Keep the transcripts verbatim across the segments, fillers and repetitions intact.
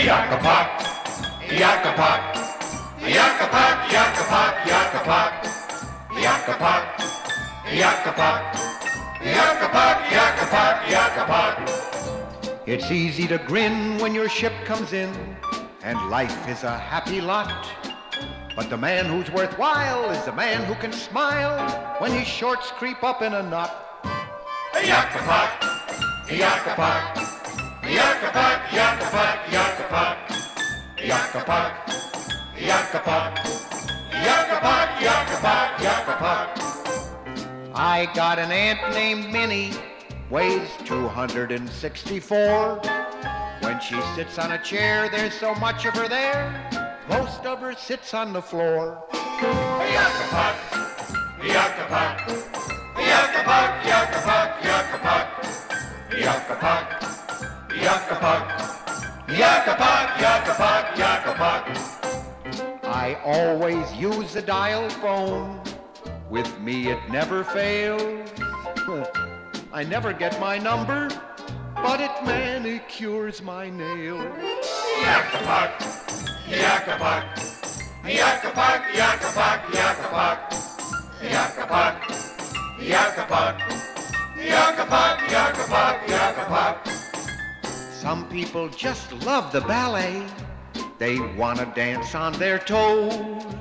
Yuk-A-Puc, Yuk-A-Puc, Yuk-A-Puc, Yuk-A-Puc, Yuk-A-Puc, Yuk-A-Puc, Yuk-A-Puc, Yuk-A-Puc, Yuk-A-Puc, Yuk-A-Puc. It's easy to grin when your ship comes in, and life is a happy lot. But the man who's worthwhile is the man who can smile when his shorts creep up in a knot. Yuk-A-Puc, Yuk-A-Puc, Yuk-A-Puc, Yuk-A-Puc, Yuk-A-Puc, Yuk-A-Puc, Yuk-A-Puc, Yuk-A-Puc, Yuk-A-Puc, Yuk-A-Puc. I got an aunt named Minnie, weighs two hundred sixty-four. When she sits on a chair, there's so much of her there, most of her sits on the floor. Yuk-A-Puc, Yuk-A-Puc, Yuk-A-Puc, Yuk-A-Puc, Yuk-A-Puc, Yuk-A-Puc, Yuk-A-Puc, Yuk-A-Puc, Yuk-A-Puc, Yuk-A-Puc. I always use the dial phone. With me it never fails. I never get my number, but it manicures my nails. Yuk-A-Puc, Yuk-A-Puc, Yuk-A-Puc, Yuk-A-Puc, Yuk-A-Puc, Yuk-A-Puc, Yuk-A-Puc, Yuk-A-Puc, Yuk-A-Puc, Yuk-A-Puc. Some people just love the ballet. They want to dance on their toes.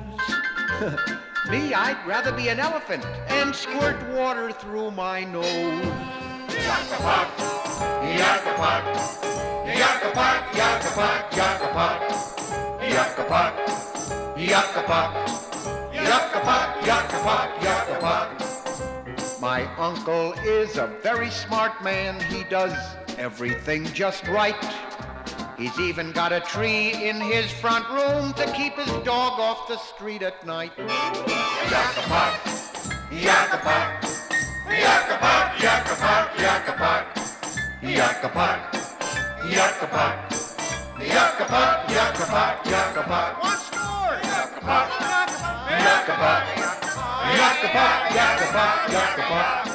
Me, I'd rather be an elephant and squirt water through my nose. Yuk-A-Puc, Yuk-A-Puc, Yuk-A-Puc, Yuk-A-Puc, Yuk-A-Puc, Yuk-A-Puc, Yuk-A-Puc, Yuk-A-Puc, Yuk-A-Puc, Yuk-A-Puc. My uncle is a very smart man. He does everything just right. He's even got a tree in his front room to keep his dog off the street at night. Yuk-A-Puc, Yuk-A-Puc, Yuk-A-Puc, Yuk-A-Puc, Yuk-A-Puc, Yuk-A-Puc, Yuk-A-Puc, Yuk-A-Puc, Yuk-A-Puc, Yuk-A-Puc. Once more! Yuk-A-Puc, Yuk-A-Puc, Yuk-A-Puc, Yuk-A-Puc, Yuk-A-Puc.